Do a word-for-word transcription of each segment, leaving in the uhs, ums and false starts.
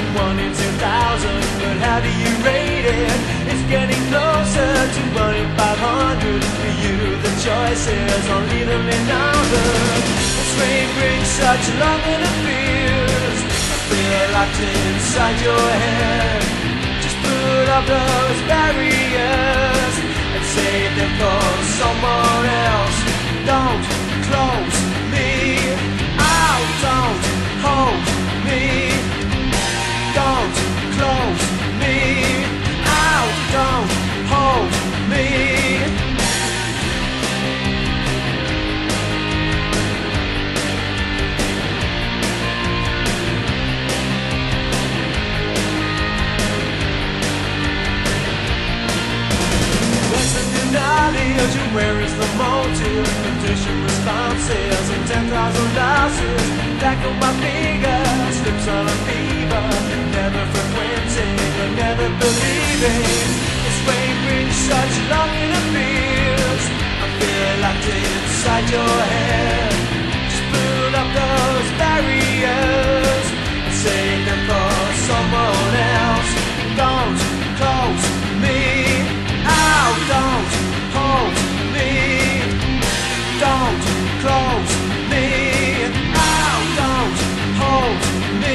in one in ten thousand, but how do you rate it? It's getting closer to one in five hundred. For you the choices are evenly numbered. This rain brings such longing and fears. I feel locked inside your head. Just put up those barriers and save them for someone else. Don't close me out, don't hold me. Don't close me out, don't hold me. Where is the motive? Condition responses and ten thousand losses. Back on my fingers, slips on a fever. Never frequenting or never believing. This rain brings such longing and fears. I feel locked inside your head. Just put up those barriers and save them for someone else. Don't close me out, don't hold me. Don't close me out, don't hold me.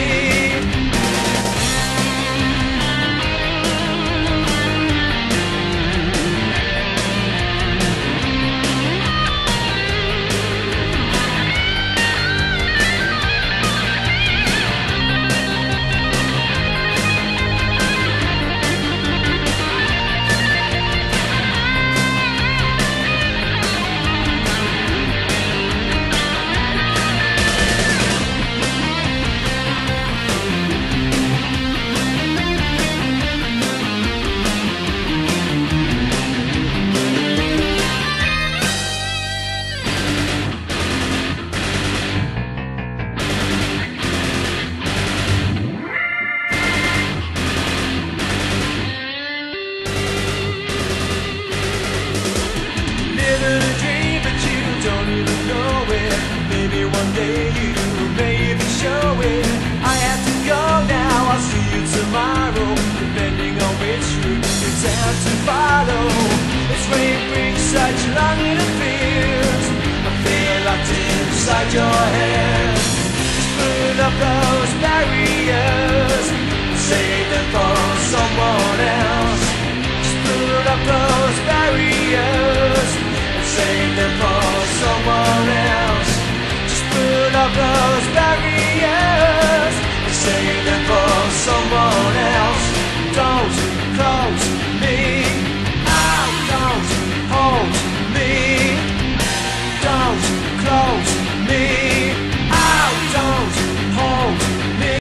Inside your head, just put up those barriers and save them for someone else. Just put up those barriers and save them for someone else. Just put up those barriers and save them for someone else. Don't close